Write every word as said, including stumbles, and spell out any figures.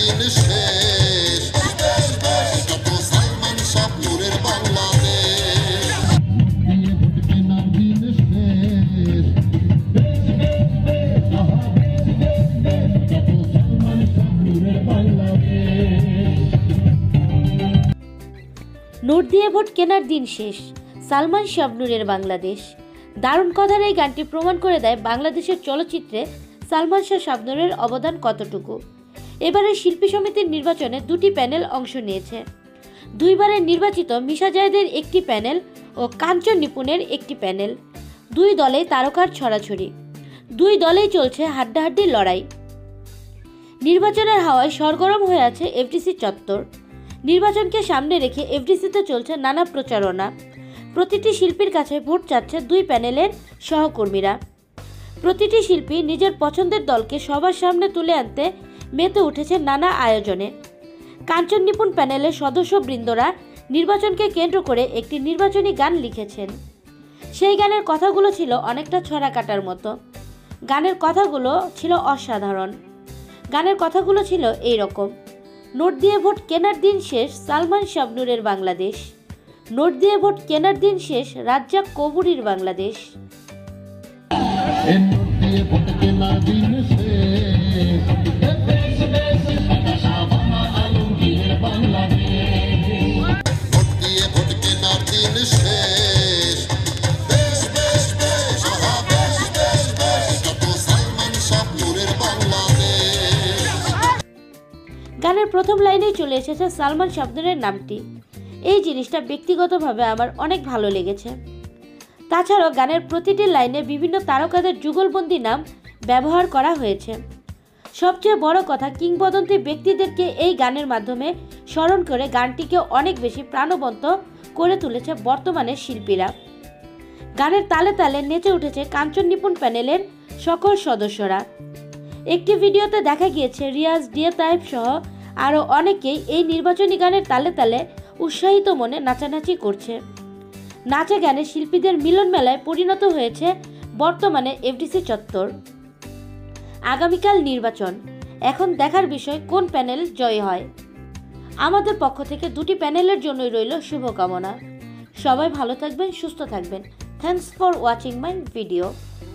দিন শেষ, যত সালমান শাবনূরের বাংলাদেশ। নোট দিয়ে ভোট কেনার দিন শেষ, সালমান শাবনূরের বাংলাদেশ। দারুণ কথার এই গানটি প্রমাণ করে দেয় বাংলাদেশের চলচ্চিত্রে সালমান শাহ শাবনূরের অবদান কতটুকু। এবারের শিল্পী সমিতির নির্বাচনে দুটি প্যানেল অংশ নিয়েছে। দুইবারের নির্বাচিত মিশা জায়েদের একটি প্যানেল ও কাঞ্চন নিপুণের একটি প্যানেল। দুই দলেই তারকার ছড়াছড়ি, দুই দলেই চলছে হাড্ডাহাড্ডি লড়াই। নির্বাচনের হাওয়ায় সরগরম হয়ে আছে এফডিসি চত্বর। নির্বাচনকে সামনে রেখে এফডিসিতে চলছে নানা প্রচারণা। প্রতিটি শিল্পীর কাছে ভোট চাচ্ছে দুই প্যানেলের সহকর্মীরা। প্রতিটি শিল্পী নিজের পছন্দের দলকে সবার সামনে তুলে আনতে মেতে উঠেছে নানা আয়োজনে। কাঞ্চন নিপুণ প্যানেলের সদস্যবৃন্দরা নির্বাচনকে কেন্দ্র করে একটি নির্বাচনী গান লিখেছেন। সেই গানের কথাগুলো ছিল অনেকটা ছড়া কাটার মতো। গানের কথাগুলো ছিল অসাধারণ। গানের কথাগুলো ছিল এই রকম: নোট দিয়ে ভোট কেনার দিন শেষ, সালমান শাবনূরের বাংলাদেশ। নোট দিয়ে ভোট কেনার দিন শেষ, রাজ্জাক কবুরীর বাংলাদেশ। গানের প্রথম লাইনেই চলে এসেছে সালমান শাবনূরের নামটি। এই জিনিসটা ব্যক্তিগতভাবে আমার অনেক ভালো লেগেছে। তাছাড়াও গানের প্রতিটি লাইনে বিভিন্ন তারকাদের যুগলবন্দি নাম ব্যবহার করা হয়েছে। সবচেয়ে বড় কথা, কিংবদন্তি ব্যক্তিদেরকে এই গানের মাধ্যমে স্মরণ করে গানটিকে অনেক বেশি প্রাণবন্ত করে তুলেছে বর্তমানের শিল্পীরা। গানের তালে তালে নেচে উঠেছে কাঞ্চন নিপুণ প্যানেলের সকল সদস্যরা। একটি ভিডিওতে দেখা গিয়েছে রিয়াজ, ডিএ তাইব সহ আরও অনেকেই এই নির্বাচনী গানের তালে তালে উৎসাহিত মনে নাচানাচি করছে। নাচে গানে শিল্পীদের মিলন মেলায় পরিণত হয়েছে বর্তমানে এফডিসি চত্বর। আগামীকাল নির্বাচন, এখন দেখার বিষয় কোন প্যানেল জয় হয়। আমাদের পক্ষ থেকে দুটি প্যানেলের জন্যই রইল শুভকামনা। সবাই ভালো থাকবেন, সুস্থ থাকবেন। Thanks for watching my video.